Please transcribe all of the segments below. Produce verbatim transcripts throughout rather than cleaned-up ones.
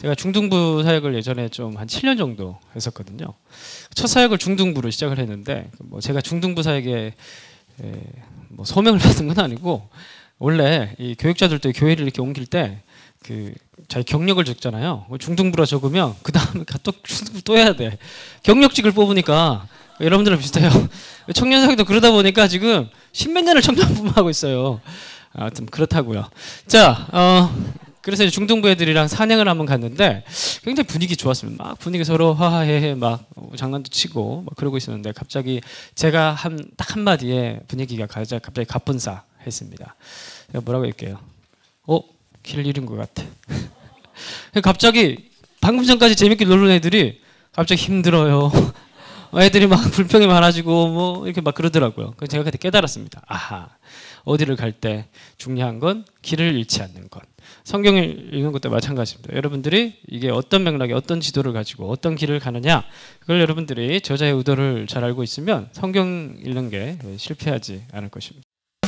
제가 중등부 사역을 예전에 좀 한 칠 년 정도 했었거든요. 첫 사역을 중등부로 시작을 했는데 뭐 제가 중등부 사역에 에, 뭐 소명을 받은 건 아니고 원래 이 교육자들도 교회를 이렇게 옮길 때 그 자기 경력을 적잖아요. 중등부라 적으면 그 다음에 또 중등부 또 해야 돼. 경력직을 뽑으니까 여러분들은 비슷해요. 청년사역도 그러다 보니까 지금 십몇 년을 청년부만 하고 있어요. 아무튼 그렇다고요. 자, 어, 그래서 이제 중등부 애들이랑 산행을 한번 갔는데 굉장히 분위기 좋았습니다. 막 분위기 서로 하하해해 막 장난도 치고 막 그러고 있었는데 갑자기 제가 한 딱 한마디에 분위기가 갑자기 가뿐싸했습니다. 제가 뭐라고 할게요? 어? 길 잃은 것 같아. 갑자기 방금 전까지 재밌게 놀던 애들이 갑자기 힘들어요. 애들이 막 불평이 많아지고 뭐 이렇게 막 그러더라고요. 그래서 제가 그때 깨달았습니다. 아하, 어디를 갈 때 중요한 건 길을 잃지 않는 것. 성경을 읽는 것도 마찬가지입니다. 여러분들이 이게 어떤 맥락에 어떤 지도를 가지고 어떤 길을 가느냐, 그걸 여러분들이 저자의 의도를 잘 알고 있으면 성경 읽는 게 실패하지 않을 것입니다.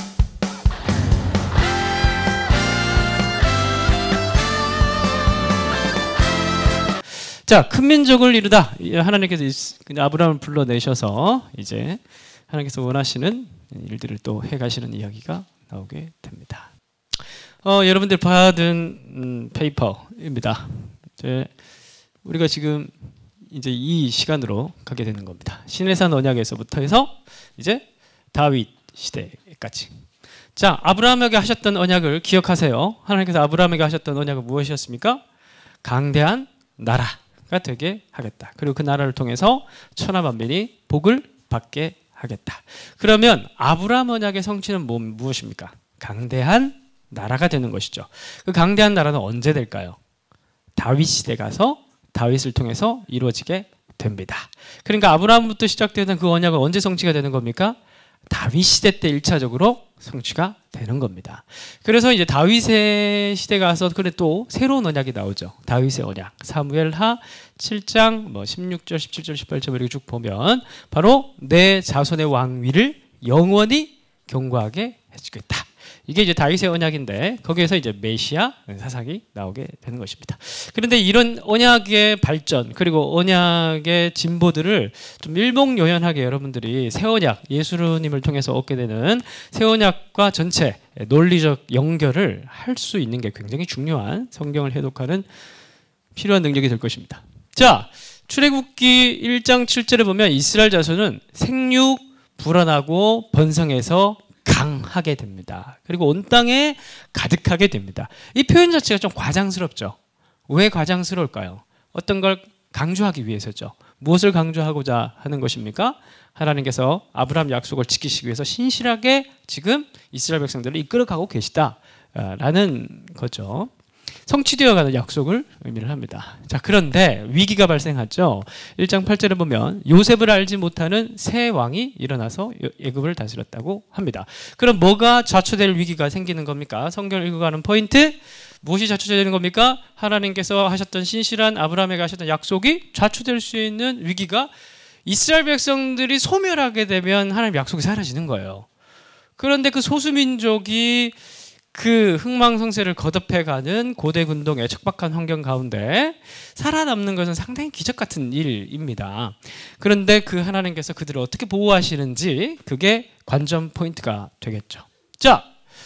자, 큰 민족을 이루다. 하나님께서 아브라함을 불러내셔서 이제 하나님께서 원하시는 일들을 또 해가시는 이야기가 나오게 됩니다. 어, 여러분들 받은 음, 페이퍼입니다. 이제 우리가 지금 이제 이 시간으로 가게 되는 겁니다. 시내산 언약에서부터 해서 이제 다윗 시대까지. 자, 아브라함에게 하셨던 언약을 기억하세요. 하나님께서 아브라함에게 하셨던 언약은 무엇이었습니까? 강대한 나라가 되게 하겠다. 그리고 그 나라를 통해서 천하 만민이 복을 받게 하겠다. 그러면 아브라함 언약의 성취는 뭐, 무엇입니까? 강대한 나라가 되는 것이죠. 그 강대한 나라는 언제 될까요? 다윗 시대 가서 다윗을 통해서 이루어지게 됩니다. 그러니까 아브라함부터 시작되는 그 언약은 언제 성취가 되는 겁니까? 다윗 시대 때 일차적으로 성취가 되는 겁니다. 그래서 이제 다윗의 시대 가서 그래 또 새로운 언약이 나오죠. 다윗의 언약. 사무엘하 칠 장 뭐 십육 절, 십칠 절, 십팔 절 이렇게 쭉 보면 바로 내 자손의 왕위를 영원히 견고하게 해주겠다. 이게 이제 다윗의 언약인데 거기에서 이제 메시아 사상이 나오게 되는 것입니다. 그런데 이런 언약의 발전 그리고 언약의 진보들을 좀 일목요연하게 여러분들이 새 언약 예수님을 통해서 얻게 되는 새 언약과 전체 논리적 연결을 할 수 있는 게 굉장히 중요한 성경을 해독하는 필요한 능력이 될 것입니다. 자, 출애굽기 일 장 칠 절에 보면 이스라엘 자손은 생육 불어나고 번성해서 강하게 됩니다. 그리고 온 땅에 가득하게 됩니다. 이 표현 자체가 좀 과장스럽죠. 왜 과장스러울까요? 어떤 걸 강조하기 위해서죠. 무엇을 강조하고자 하는 것입니까? 하나님께서 아브라함 약속을 지키시기 위해서 신실하게 지금 이스라엘 백성들을 이끌어가고 계시다라는 거죠. 성취되어가는 약속을 의미를 합니다. 자, 그런데 위기가 발생하죠. 일 장 팔 절에 보면 요셉을 알지 못하는 새 왕이 일어나서 애굽을 다스렸다고 합니다. 그럼 뭐가 좌초될 위기가 생기는 겁니까? 성경을 읽어가는 포인트, 무엇이 좌초되는 겁니까? 하나님께서 하셨던 신실한 아브라함에게 하셨던 약속이 좌초될 수 있는 위기가 이스라엘 백성들이 소멸하게 되면 하나님의 약속이 사라지는 거예요. 그런데 그 소수민족이 그 흥망성쇠를 거듭해가는 고대 군동의 척박한 환경 가운데 살아남는 것은 상당히 기적 같은 일입니다. 그런데 그 하나님께서 그들을 어떻게 보호하시는지 그게 관전 포인트가 되겠죠. 자,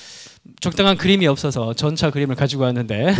적당한 그림이 없어서 전차 그림을 가지고 왔는데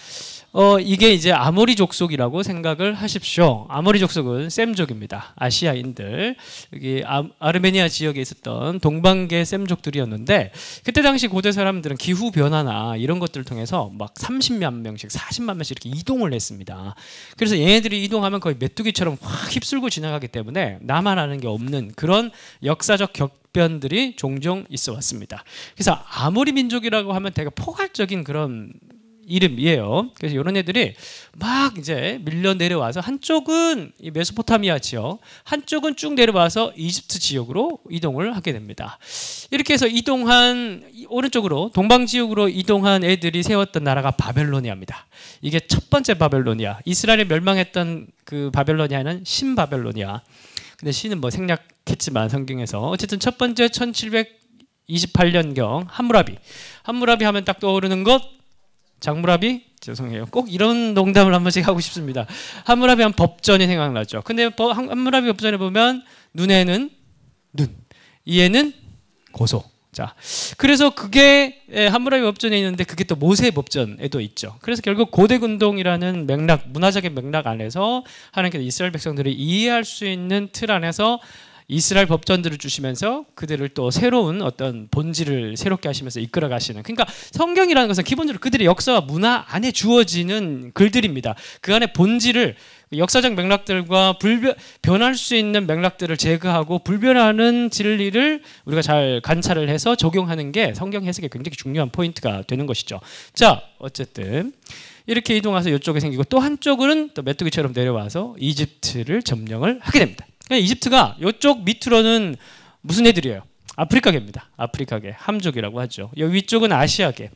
어, 이게 이제 아모리 족속이라고 생각을 하십시오. 아모리 족속은 셈족입니다. 아시아인들. 여기 아, 아르메니아 지역에 있었던 동방계 셈족들이었는데 그때 당시 고대 사람들은 기후 변화나 이런 것들을 통해서 막 삼십만 명씩, 사십만 명씩 이렇게 이동을 했습니다. 그래서 얘네들이 이동하면 거의 메뚜기처럼 확 휩쓸고 지나가기 때문에 나만 아는 게 없는 그런 역사적 격변들이 종종 있어 왔습니다. 그래서 아모리 민족이라고 하면 되게 포괄적인 그런 이름이에요. 그래서 이런 애들이 막 이제 밀려 내려와서 한쪽은 이 메소포타미아 지역, 한쪽은 쭉 내려와서 이집트 지역으로 이동을 하게 됩니다. 이렇게 해서 이동한 오른쪽으로 동방 지역으로 이동한 애들이 세웠던 나라가 바벨로니아입니다. 이게 첫 번째 바벨로니아. 이스라엘이 멸망했던 그 바벨로니아는 신바벨로니아. 근데 신은 뭐 생략했지만 성경에서 어쨌든 첫 번째 천칠백이십팔 년경 함무라비. 함무라비 하면 딱 떠오르는 것. 장무라비 죄송해요. 꼭 이런 농담을 한 번씩 하고 싶습니다. 함무라비 하면 법전이 생각나죠. 근데 함무라비 법전에 보면 눈에는 눈, 이에는 고소. 자, 그래서 그게 함무라비 법전에 있는데 그게 또 모세 법전에도 있죠. 그래서 결국 고대근동이라는 맥락, 문화적인 맥락 안에서 하나님께서 이스라엘 백성들이 이해할 수 있는 틀 안에서 이스라엘 법전들을 주시면서 그들을 또 새로운 어떤 본질을 새롭게 하시면서 이끌어 가시는, 그러니까 성경이라는 것은 기본적으로 그들의 역사와 문화 안에 주어지는 글들입니다. 그 안에 본질을, 역사적 맥락들과 불변, 변할 수 있는 맥락들을 제거하고 불변하는 진리를 우리가 잘 관찰을 해서 적용하는 게 성경 해석의 굉장히 중요한 포인트가 되는 것이죠. 자, 어쨌든 이렇게 이동해서 이쪽에 생기고 또 한쪽은 또 메뚜기처럼 내려와서 이집트를 점령을 하게 됩니다. 이집트가 이쪽 밑으로는 무슨 애들이에요? 아프리카계입니다. 아프리카계, 함족이라고 하죠. 이 위쪽은 아시아계.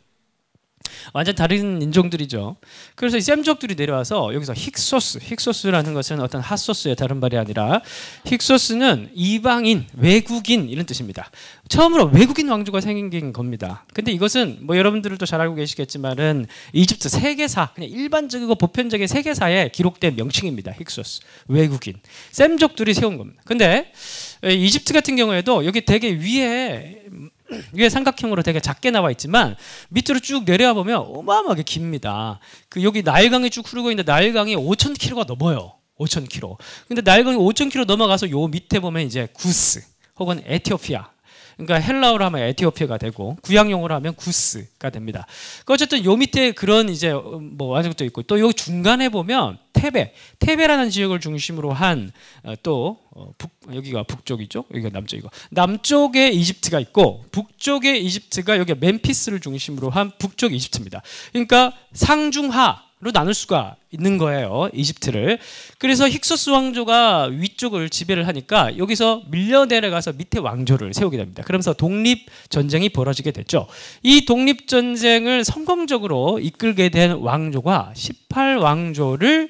완전 다른 인종들이죠. 그래서 이 셈족들이 내려와서 여기서 힉소스, 힉소스라는 것은 어떤 핫소스의 다른 말이 아니라 힉소스는 이방인, 외국인 이런 뜻입니다. 처음으로 외국인 왕조가 생긴 겁니다. 근데 이것은 뭐 여러분들도 잘 알고 계시겠지만은 이집트 세계사, 그냥 일반적이고 보편적인 세계사에 기록된 명칭입니다. 힉소스, 외국인. 셈족들이 세운 겁니다. 근데 이집트 같은 경우에도 여기 되게 위에 위에 삼각형으로 되게 작게 나와 있지만 밑으로 쭉 내려와 보면 어마어마하게 깁니다. 그 여기 나일강이 쭉 흐르고 있는데 나일강이 오천 킬로미터가 넘어요. 오천 킬로미터. 근데 나일강이 오천 킬로미터 넘어가서 요 밑에 보면 이제 구스 혹은 에티오피아. 그러니까 헬라어로 하면 에티오피아가 되고 구약용어로 하면 구스가 됩니다. 어쨌든 요 밑에 그런 이제 뭐 왕족도 있고 또 요 중간에 보면 테베, 테베라는 지역을 중심으로 한 또 북, 여기가 북쪽이죠. 여기가 남쪽이고 남쪽에 이집트가 있고 북쪽에 이집트가 여기 멤피스를 중심으로 한 북쪽 이집트입니다. 그러니까 상중하 로 나눌 수가 있는 거예요, 이집트를. 그래서 힉소스 왕조가 위쪽을 지배를 하니까 여기서 밀려 내려가서 밑에 왕조를 세우게 됩니다. 그러면서 독립 전쟁이 벌어지게 됐죠. 이 독립 전쟁을 성공적으로 이끌게 된 왕조가 십팔 왕조를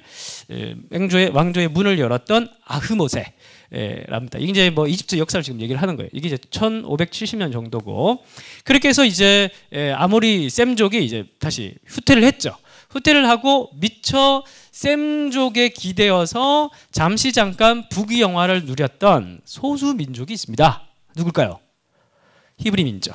왕조의 왕조의 문을 열었던 아흐모세. 예, 랍니다. 이게 이제 뭐 이집트 역사를 지금 얘기를 하는 거예요. 이게 이제 천오백칠십 년 정도고, 그렇게 해서 이제 아모리 셈족이 이제 다시 후퇴를 했죠. 후퇴를 하고 미처 셈족에 기대어서 잠시 잠깐 북위 영화를 누렸던 소수 민족이 있습니다. 누굴까요? 히브리 민족.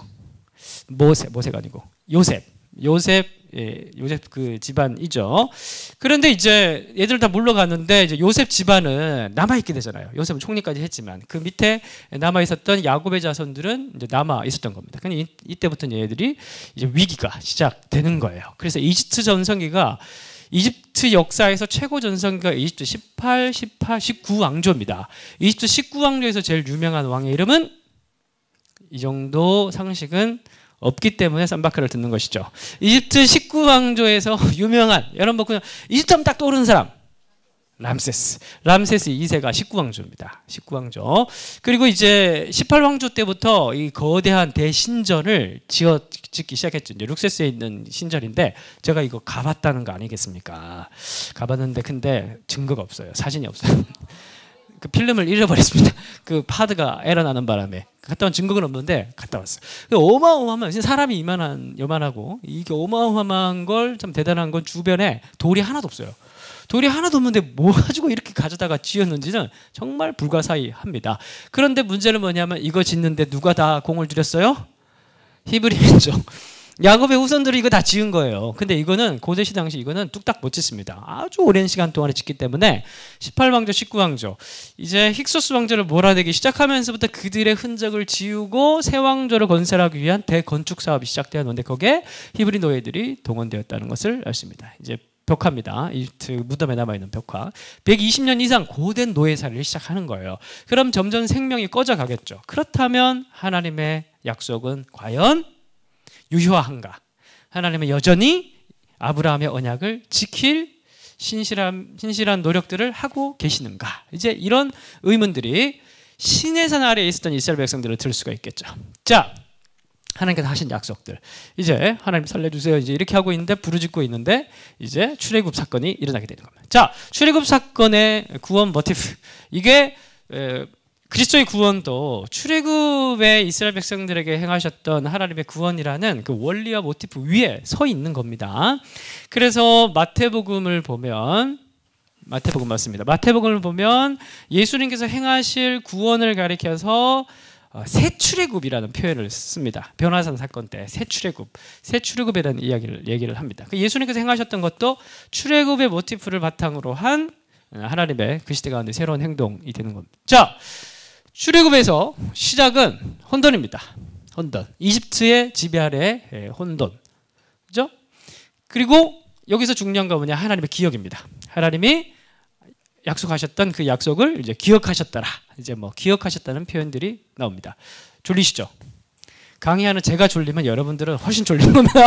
모세, 모세가 아니고 요셉. 요셉, 예, 요셉 그 집안이죠. 그런데 이제 얘들 다 물러갔는데 이제 요셉 집안은 남아 있게 되잖아요. 요셉은 총리까지 했지만 그 밑에 남아 있었던 야곱의 자손들은 이제 남아 있었던 겁니다. 근데 이, 이때부터 얘들이 이제 위기가 시작되는 거예요. 그래서 이집트 전성기가 이집트 역사에서 최고 전성기가 이집트 십팔, 십팔, 십구 왕조입니다. 이집트 십구 왕조에서 제일 유명한 왕의 이름은, 이 정도 상식은 없기 때문에 쌈바카를 듣는 것이죠. 이집트 십구 왕조에서 유명한, 여러분 그냥 이집트 하면 딱 떠오르는 사람, 람세스. 람세스 이 세가 십구 왕조입니다. 십구 왕조. 그리고 이제 십팔 왕조 때부터 이 거대한 대신전을 지어 짓기 시작했죠. 이제 룩세스에 있는 신전인데 제가 이거 가봤다는 거 아니겠습니까? 가봤는데 근데 증거가 없어요. 사진이 없어요. 그 필름을 잃어버렸습니다. 그 파드가 에러 나는 바람에. 갔다 온 증거는 없는데 갔다 왔어요. 어마어마한, 사람이 이만한, 요만하고 이게 어마어마한 걸, 참 대단한 건 주변에 돌이 하나도 없어요. 돌이 하나도 없는데 뭐 가지고 이렇게 가져다가 지었는지는 정말 불가사의합니다. 그런데 문제는 뭐냐면 이거 짓는데 누가 다 공을 들였어요? 히브리 민족. 야곱의 후손들이 이거 다 지은 거예요. 근데 이거는 고대시 당시 이거는 뚝딱 못 짓습니다. 아주 오랜 시간 동안에 짓기 때문에 십팔 왕조, 십구 왕조, 이제 힉소스 왕조를 몰아내기 시작하면서부터 그들의 흔적을 지우고 새 왕조를 건설하기 위한 대건축 사업이 시작되었는데 거기에 히브리 노예들이 동원되었다는 것을 알 수 있습니다. 이제 벽화입니다. 이집트 무덤에 남아있는 벽화. 백이십 년 이상 고된 노예살이를 시작하는 거예요. 그럼 점점 생명이 꺼져가겠죠. 그렇다면 하나님의 약속은 과연 유효한가? 하나님은 여전히 아브라함의 언약을 지킬 신실한, 신실한 노력들을 하고 계시는가? 이제 이런 의문들이 시내산 아래에 있었던 이스라엘 백성들을 들 수가 있겠죠. 자, 하나님께서 하신 약속들. 이제 하나님 살려주세요. 이제 이렇게 하고 있는데 부르짖고 있는데 이제 출애굽 사건이 일어나게 되는 겁니다. 자, 출애굽 사건의 구원 모티프. 이게 에, 그리스도의 구원도 출애굽의 이스라엘 백성들에게 행하셨던 하나님의 구원이라는 그 원리와 모티프 위에 서 있는 겁니다. 그래서 마태복음을 보면 마태복음 맞습니다. 마태복음을 보면 예수님께서 행하실 구원을 가리켜서 새 출애굽이라는 표현을 씁니다. 변화산 사건 때 새 출애굽, 새 출애굽이라는 이야기를 얘기를 합니다. 예수님께서 행하셨던 것도 출애굽의 모티프를 바탕으로 한 하나님의 그 시대 가운데 새로운 행동이 되는 겁니다. 자, 출애굽에서 시작은 혼돈입니다. 혼돈. 이집트의 지배 아래 혼돈. 그죠? 그리고 여기서 중요한 건 뭐냐? 하나님의 기억입니다. 하나님이 약속하셨던 그 약속을 이제 기억하셨더라. 이제 뭐 기억하셨다는 표현들이 나옵니다. 졸리시죠? 강의하는 제가 졸리면 여러분들은 훨씬 졸린 겁니다.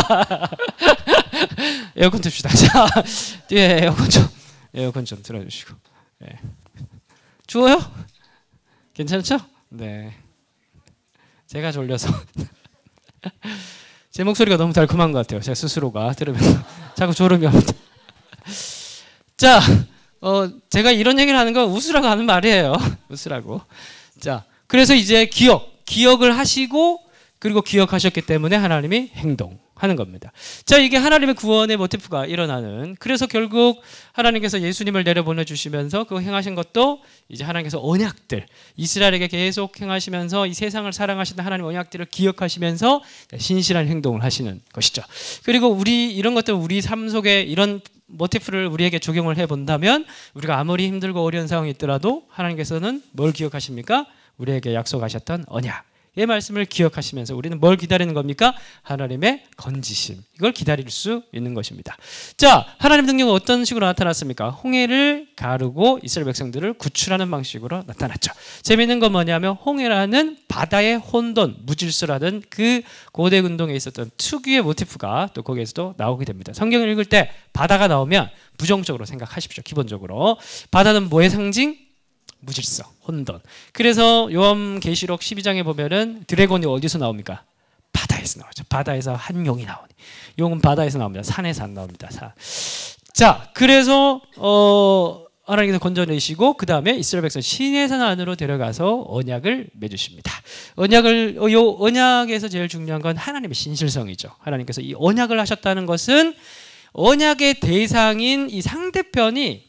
에어컨 틉시다. 자, 뒤에 에어컨 좀 에어컨 좀 틀어주시고. 네. 추워요? 괜찮죠? 네. 제가 졸려서 제 목소리가 너무 달콤한 것 같아요. 제가 스스로가 들으면서 자꾸 졸음이 옵니다. 자, 어, 제가 이런 얘기를 하는 건 웃으라고 하는 말이에요. 웃으라고. 자, 그래서 이제 기억, 기억을 하시고 그리고 기억하셨기 때문에 하나님이 행동하는 겁니다. 자, 이게 하나님의 구원의 모티프가 일어나는. 그래서 결국 하나님께서 예수님을 내려보내 주시면서 그 행하신 것도 이제 하나님께서 언약들, 이스라엘에게 계속 행하시면서 이 세상을 사랑하시는 하나님 언약들을 기억하시면서 신실한 행동을 하시는 것이죠. 그리고 우리 이런 것들 우리 삶 속에 이런 모티프를 우리에게 적용을 해본다면 우리가 아무리 힘들고 어려운 상황이 있더라도 하나님께서는 뭘 기억하십니까? 우리에게 약속하셨던 언약의 말씀을 기억하시면서 우리는 뭘 기다리는 겁니까? 하나님의 건지심. 이걸 기다릴 수 있는 것입니다. 자, 하나님 능력은 어떤 식으로 나타났습니까? 홍해를 가르고 이스라엘 백성들을 구출하는 방식으로 나타났죠. 재미있는 건 뭐냐면 홍해라는 바다의 혼돈, 무질서라는 그 고대 운동에 있었던 특유의 모티프가 또 거기에서도 나오게 됩니다. 성경을 읽을 때 바다가 나오면 부정적으로 생각하십시오. 기본적으로. 바다는 뭐의 상징? 무질서, 혼돈. 그래서 요한계시록 십이 장에 보면은 드래곤이 어디서 나옵니까? 바다에서 나오죠. 바다에서 한 용이 나오니. 용은 바다에서 나옵니다. 산에서 안 나옵니다. 산. 자, 그래서 어, 하나님께서 건져내시고 그 다음에 이스라엘 백성 시내산 안으로 데려가서 언약을 맺으십니다. 언약을 요 언약에서 제일 중요한 건 하나님의 신실성이죠. 하나님께서 이 언약을 하셨다는 것은 언약의 대상인 이 상대편이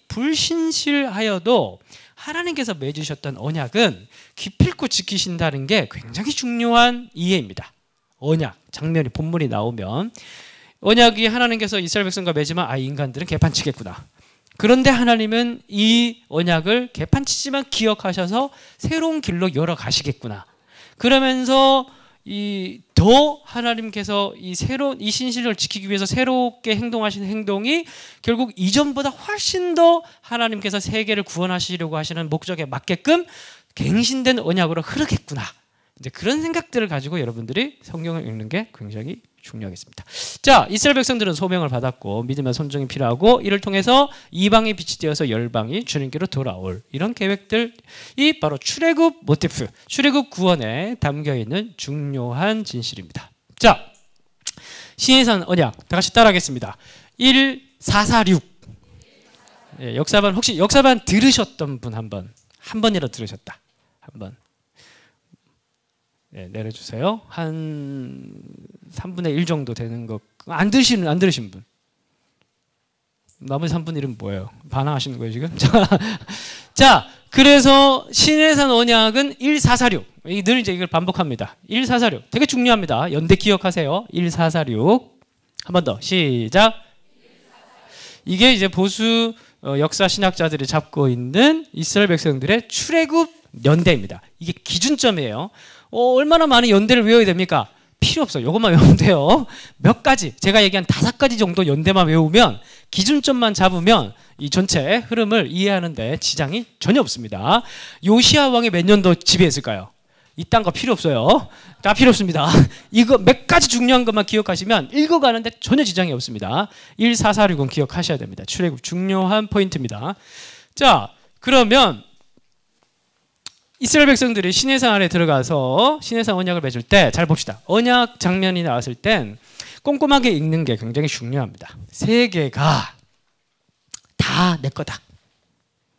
불신실하여도 하나님께서 맺으셨던 언약은 기필코 지키신다는 게 굉장히 중요한 이해입니다. 언약, 장면이 본문이 나오면 언약이 하나님께서 이스라엘 백성과 맺으면 아, 인간들은 개판치겠구나. 그런데 하나님은 이 언약을 개판치지만 기억하셔서 새로운 길로 열어가시겠구나. 그러면서 이 더 하나님께서 이 새로운 이 신실을 지키기 위해서 새롭게 행동하시는 행동이 결국 이전보다 훨씬 더 하나님께서 세계를 구원하시려고 하시는 목적에 맞게끔 갱신된 언약으로 흐르겠구나. 이제 그런 생각들을 가지고 여러분들이 성경을 읽는 게 굉장히 중요하겠습니다. 자, 이스라엘 백성들은 소명을 받았고 믿음과 순종이 필요하고 이를 통해서 이방의 빛이 되어서 열방이 주님께로 돌아올 이런 계획들이 바로 출애굽 모티프, 출애굽 구원에 담겨 있는 중요한 진실입니다. 자, 시내산 언약 다 같이 따라하겠습니다. 일사사육. 예, 역사반 혹시 역사반 들으셨던 분 한번 한 번이라도 들으셨다. 한번. 네, 내려주세요. 한 삼분의 일 정도 되는 거. 안 들으시는, 안 들으신 분. 나머지 삼분의 일은 뭐예요? 반항하시는 거예요, 지금? 자, 그래서 시내산 언약은 일사사육. 늘 이제 이걸 반복합니다. 일사사육. 되게 중요합니다. 연대 기억하세요. 일사사육. 한 번 더. 시작. 이게 이제 보수 역사 신학자들이 잡고 있는 이스라엘 백성들의 출애굽 연대입니다. 이게 기준점이에요. 어, 얼마나 많은 연대를 외워야 됩니까? 필요 없어요. 이것만 외우면 돼요. 몇 가지, 제가 얘기한 다섯 가지 정도 연대만 외우면 기준점만 잡으면 이 전체 흐름을 이해하는데 지장이 전혀 없습니다. 요시야 왕이 몇 년도 지배했을까요? 이딴 거 필요 없어요. 다 필요 없습니다. 이거 몇 가지 중요한 것만 기억하시면 읽어가는데 전혀 지장이 없습니다. 일사사육은 기억하셔야 됩니다. 출애굽 중요한 포인트입니다. 자, 그러면 이스라엘 백성들이 시내산 안에 들어가서 시내산 언약을 맺을 때 잘 봅시다. 언약 장면이 나왔을 땐 꼼꼼하게 읽는 게 굉장히 중요합니다. 세 개가 다 내 거다.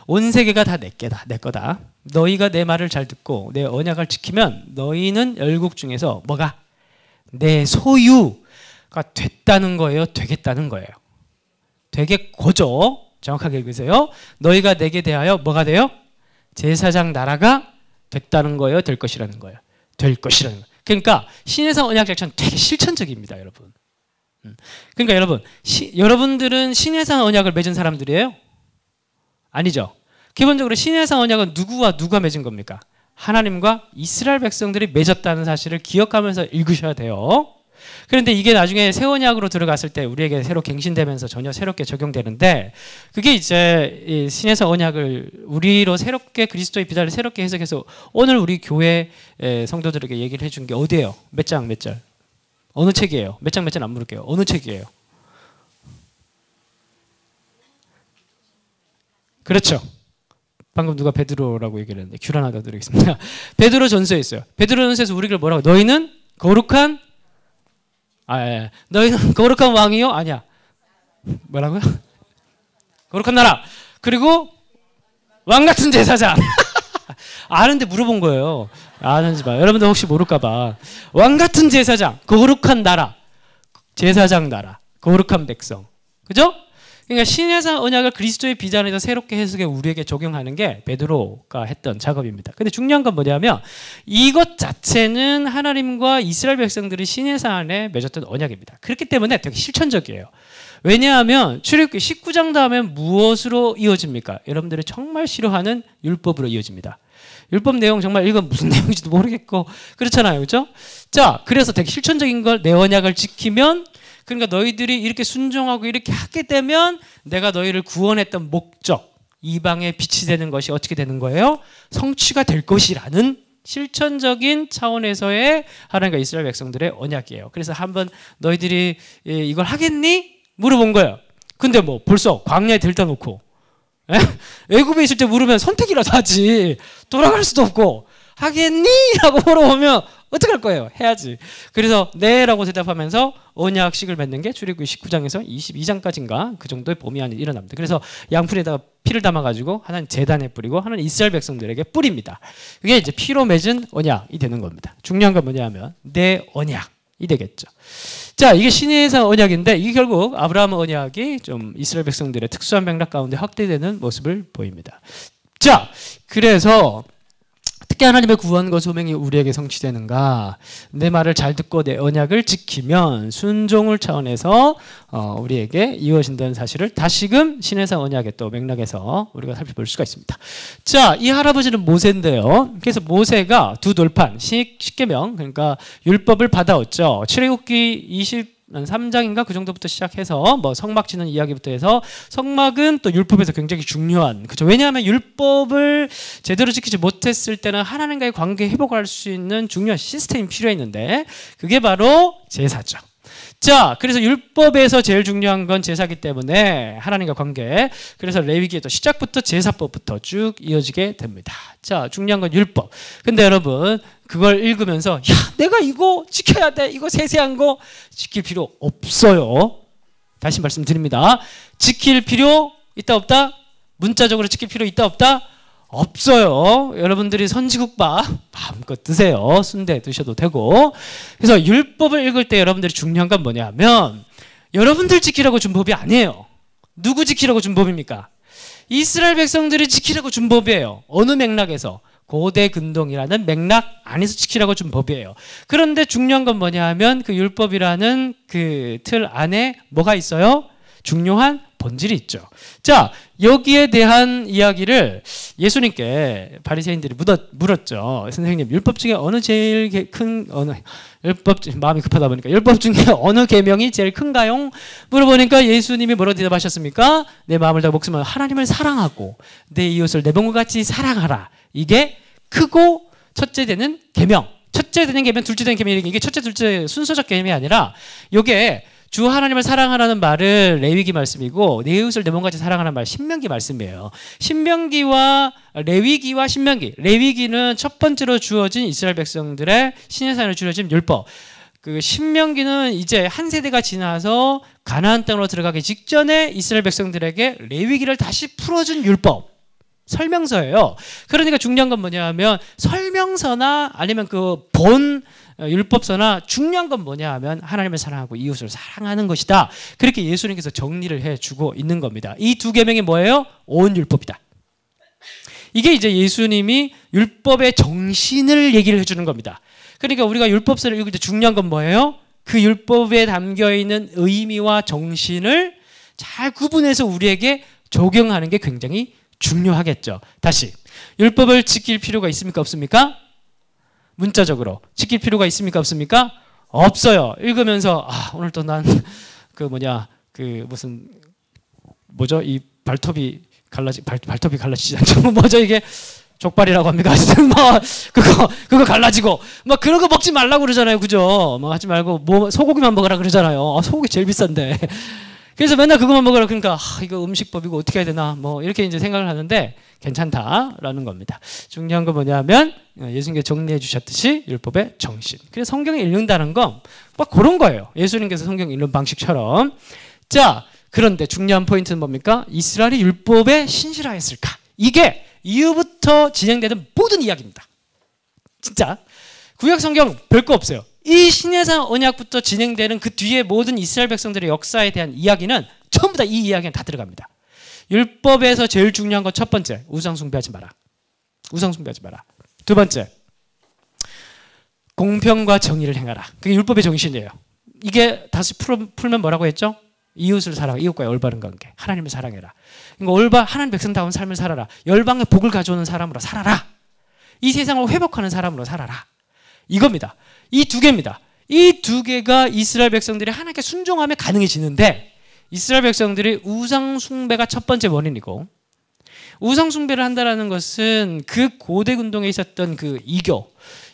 온 세계가 다 내 게다, 내 거다. 너희가 내 말을 잘 듣고 내 언약을 지키면 너희는 열국 중에서 뭐가? 내 소유가 됐다는 거예요? 되겠다는 거예요? 되겠고죠. 정확하게 읽으세요. 너희가 내게 대하여 뭐가 돼요? 제사장 나라가 됐다는 거예요? 될 것이라는 거예요? 될 것이라는 거예요. 그러니까 신해상 언약 자체는 되게 실천적입니다, 여러분. 그러니까 여러분, 시, 여러분들은 신해상 언약을 맺은 사람들이에요? 아니죠. 기본적으로 신해상 언약은 누구와 누가 맺은 겁니까? 하나님과 이스라엘 백성들이 맺었다는 사실을 기억하면서 읽으셔야 돼요. 그런데 이게 나중에 새 언약으로 들어갔을 때 우리에게 새로 갱신되면서 전혀 새롭게 적용되는데, 그게 이제 신해상 언약을 우리로 새롭게 그리스도의 비달을 새롭게 해석해서 오늘 우리 교회 성도들에게 얘기를 해준 게 어디예요? 몇 장 몇 절? 어느 책이에요? 몇 장 몇 절 안 물을게요. 어느 책이에요? 그렇죠. 방금 누가 베드로라고 얘기를 했는데 큐를 하나 더 드리겠습니다. 베드로 전서에 있어요. 베드로 전서에서 우리를 뭐라고? 너희는 거룩한 아, 예. 너희는 거룩한 왕이요? 아니야. 뭐라고요? 거룩한 나라. 그리고 왕 같은 제사장. 아는데 물어본 거예요. 아는지 봐. 여러분들 혹시 모를까 봐. 왕 같은 제사장, 거룩한 나라, 제사장 나라, 거룩한 백성. 그죠? 그러니까 신해상 언약을 그리스도의 비전에서 새롭게 해석해 우리에게 적용하는 게 베드로가 했던 작업입니다. 근데 중요한 건 뭐냐면 이것 자체는 하나님과 이스라엘 백성들이 신해상 안에 맺었던 언약입니다. 그렇기 때문에 되게 실천적이에요. 왜냐하면 출애굽기 십구 장 다음에 무엇으로 이어집니까? 여러분들이 정말 싫어하는 율법으로 이어집니다. 율법 내용 정말 이건 무슨 내용인지도 모르겠고 그렇잖아요. 그렇죠? 자, 그래서 되게 실천적인 걸 내 언약을 지키면, 그러니까 너희들이 이렇게 순종하고 이렇게 하게 되면 내가 너희를 구원했던 목적, 이방의 빛이 되는 것이 어떻게 되는 거예요? 성취가 될 것이라는 실천적인 차원에서의 하나님과 이스라엘 백성들의 언약이에요. 그래서 한번 너희들이 이걸 하겠니? 물어본 거예요. 근데 뭐 벌써 광야에 들다 놓고 애굽에 있을 때 물으면 선택이라도 하지, 돌아갈 수도 없고 하겠니? 라고 물어보면 어떡할 거예요? 해야지. 그래서 네 라고 대답하면서 언약식을 맺는 게 출애굽기 십구 장에서 이십이 장까지인가 그 정도의 봄이 안에 일어납니다. 그래서 양풀에다가 피를 담아가지고 하나님 제단에 뿌리고 하나님 이스라엘 백성들에게 뿌립니다. 그게 이제 피로 맺은 언약이 되는 겁니다. 중요한 건 뭐냐면 내 언약이 되겠죠. 자, 이게 신해상 언약인데 이게 결국 아브라함 언약이 좀 이스라엘 백성들의 특수한 맥락 가운데 확대되는 모습을 보입니다. 자, 그래서 어떻게 하나님의 구원과 소명이 우리에게 성취되는가? 내 말을 잘 듣고 내 언약을 지키면 순종을 차원에서 어, 우리에게 이루어진다는 사실을 다시금 신해상 언약의 또 맥락에서 우리가 살펴볼 수가 있습니다. 자, 이 할아버지는 모세인데요. 그래서 모세가 두 돌판, 십계명, 그러니까 율법을 받아왔죠. 출애굽기 이십삼 장인가 그 정도부터 시작해서 뭐 성막 짓는 이야기부터 해서, 성막은 또 율법에서 굉장히 중요한, 그죠? 왜냐하면 율법을 제대로 지키지 못했을 때는 하나님과의 관계 회복을 할 수 있는 중요한 시스템이 필요했는데 그게 바로 제사죠. 자, 그래서 율법에서 제일 중요한 건 제사기 때문에 하나님과 관계, 그래서 레위기에도 시작부터 제사법부터 쭉 이어지게 됩니다. 자, 중요한 건 율법. 근데 여러분 그걸 읽으면서 야, 내가 이거 지켜야 돼, 이거 세세한 거 지킬 필요 없어요. 다시 말씀드립니다. 지킬 필요 있다 없다? 문자적으로 지킬 필요 있다 없다? 없어요. 여러분들이 선지국밥 마음껏 드세요. 순대 드셔도 되고. 그래서 율법을 읽을 때 여러분들이 중요한 건 뭐냐면 여러분들 지키라고 준 법이 아니에요. 누구 지키라고 준 법입니까? 이스라엘 백성들이 지키라고 준 법이에요. 어느 맥락에서? 고대 근동이라는 맥락 안에서 지키라고 준 법이에요. 그런데 중요한 건 뭐냐 하면 그 율법이라는 그 틀 안에 뭐가 있어요? 중요한 본질이 있죠. 자, 여기에 대한 이야기를 예수님께 바리새인들이 물었죠. 선생님, 율법 중에 어느 제일 큰 어느 율법 마음이 급하다 보니까 율법 중에 어느 계명이 제일 큰가요? 물어보니까 예수님이 뭐라고 대답하셨습니까? 내 마음을 다하고 목숨을 하나님을 사랑하고 내 이웃을 내 몸과 같이 사랑하라. 이게 크고 첫째 되는 계명. 첫째 되는 계명, 둘째 되는 계명, 이게 첫째, 둘째 순서적 계명이 아니라 이게 주 하나님을 사랑하라는 말을 레위기 말씀이고 내 이웃을 내 몸같이 사랑하라는 말 신명기 말씀이에요. 신명기와 레위기와 신명기. 레위기는 첫 번째로 주어진 이스라엘 백성들의 신해산으로 주어진 율법. 그 신명기는 이제 한 세대가 지나서 가나안 땅으로 들어가기 직전에 이스라엘 백성들에게 레위기를 다시 풀어준 율법. 설명서예요. 그러니까 중요한 건 뭐냐 하면 설명서나 아니면 그 본 율법서나 중요한 건 뭐냐 하면 하나님을 사랑하고 이웃을 사랑하는 것이다. 그렇게 예수님께서 정리를 해주고 있는 겁니다. 이 두 계명이 뭐예요? 온 율법이다. 이게 이제 예수님이 율법의 정신을 얘기를 해주는 겁니다. 그러니까 우리가 율법서를 읽을 때 중요한 건 뭐예요? 그 율법에 담겨있는 의미와 정신을 잘 구분해서 우리에게 적용하는 게 굉장히 중요하겠죠. 다시 율법을 지킬 필요가 있습니까? 없습니까? 문자적으로 지킬 필요가 있습니까? 없습니까? 없어요. 읽으면서 아 오늘 또 난 그 뭐냐 그 무슨 뭐죠? 이 발톱이 갈라지 발, 발톱이 갈라지지 않죠? 뭐죠 이게 족발이라고 합니까? 하여튼 뭐 그거 그거 갈라지고 막 그런 거 먹지 말라고 그러잖아요, 그죠? 뭐 하지 말고 뭐 소고기만 먹으라 그러잖아요. 아, 소고기 제일 비싼데. 그래서 맨날 그것만 먹으라 그러니까 아, 이거 음식법이고 어떻게 해야 되나 뭐 이렇게 이제 생각을 하는데 괜찮다라는 겁니다. 중요한 건 뭐냐면 예수님께서 정리해 주셨듯이 율법의 정신. 그래서 성경을 읽는다는 건 막 그런 거예요. 예수님께서 성경 읽는 방식처럼. 자, 그런데 중요한 포인트는 뭡니까? 이스라엘이 율법에 신실하였을까? 이게 이후부터 진행되는 모든 이야기입니다. 진짜 구약 성경 별거 없어요. 이 신해상 언약부터 진행되는 그 뒤에 모든 이스라엘 백성들의 역사에 대한 이야기는 전부 다 이 이야기는 다 들어갑니다. 율법에서 제일 중요한 건 첫 번째, 우상 숭배하지 마라. 우상 숭배하지 마라. 두 번째, 공평과 정의를 행하라. 그게 율법의 정신이에요. 이게 다시 풀, 풀면 뭐라고 했죠? 이웃을 사랑하, 이웃과의 올바른 관계. 하나님을 사랑해라. 그러니까 올바 하나님 백성다운 삶을 살아라. 열방의 복을 가져오는 사람으로 살아라. 이 세상을 회복하는 사람으로 살아라. 이겁니다. 이 두 개입니다. 이 두 개가 이스라엘 백성들이 하나님께 순종하면 가능해지는데 이스라엘 백성들이 우상 숭배가 첫 번째 원인이고 우상 숭배를 한다는 것은 그 고대 운동에 있었던 그 이교,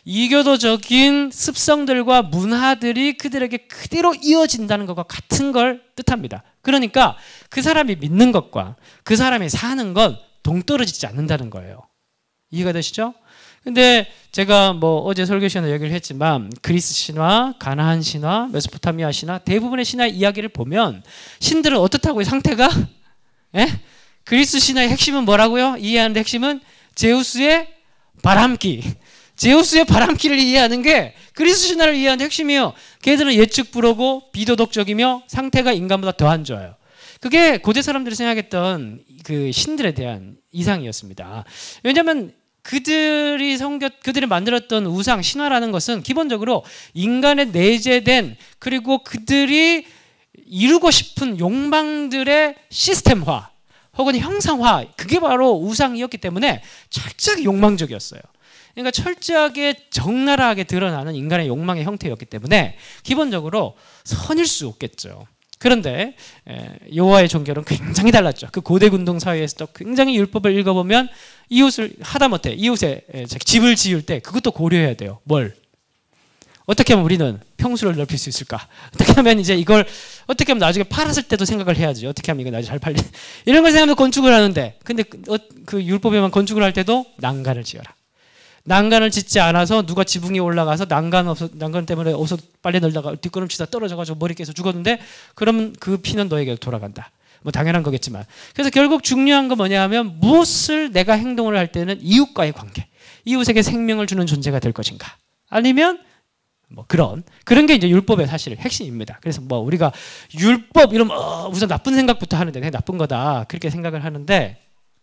이교도적인 습성들과 문화들이 그들에게 그대로 이어진다는 것과 같은 걸 뜻합니다. 그러니까 그 사람이 믿는 것과 그 사람이 사는 건 동떨어지지 않는다는 거예요. 이해가 되시죠? 근데 제가 뭐 어제 설교 시간에 얘기를 했지만 그리스 신화, 가나안 신화, 메소포타미아 신화 대부분의 신화 이야기를 보면 신들은 어떻다고요? 상태가? 예? 그리스 신화의 핵심은 뭐라고요? 이해하는 핵심은 제우스의 바람기. 제우스의 바람기를 이해하는 게 그리스 신화를 이해하는 핵심이에요. 걔들은 예측불허고 비도덕적이며 상태가 인간보다 더 안 좋아요. 그게 고대 사람들이 생각했던 그 신들에 대한 이상이었습니다. 왜냐하면 그들이 성겨, 그들이 만들었던 우상, 신화라는 것은 기본적으로 인간의 내재된 그리고 그들이 이루고 싶은 욕망들의 시스템화 혹은 형상화, 그게 바로 우상이었기 때문에 철저하게 욕망적이었어요. 그러니까 철저하게 적나라하게 드러나는 인간의 욕망의 형태였기 때문에 기본적으로 선일 수 없겠죠. 그런데 여호와의 종교는 굉장히 달랐죠. 그 고대 군동 사회에서도 굉장히 율법을 읽어보면 이웃을 하다못해 이웃의 집을 지을 때 그것도 고려해야 돼요. 뭘? 어떻게 하면 우리는 평수를 넓힐 수 있을까? 어떻게 하면 이제 이걸 어떻게 하면 나중에 팔았을 때도 생각을 해야지. 어떻게 하면 이거 나중에 잘 팔리? 이런 걸 생각하면 건축을 하는데, 근데 그 율법에만 건축을 할 때도 난간을 지어라. 난간을 짓지 않아서 누가 지붕에 올라가서 난간 없어, 난간 때문에 어서 빨리 널다가 뒷걸음치다 떨어져가지고 머리 깨서 죽었는데 그러면 그 피는 너에게 돌아간다. 뭐 당연한 거겠지만. 그래서 결국 중요한 건 뭐냐 하면 무엇을 내가 행동을 할 때는 이웃과의 관계, 이웃에게 생명을 주는 존재가 될 것인가, 아니면 뭐 그런 그런 게 이제 율법의 사실 핵심입니다. 그래서 뭐 우리가 율법 이러면 어, 우선 나쁜 생각부터 하는데 그냥 나쁜 거다 그렇게 생각을 하는데,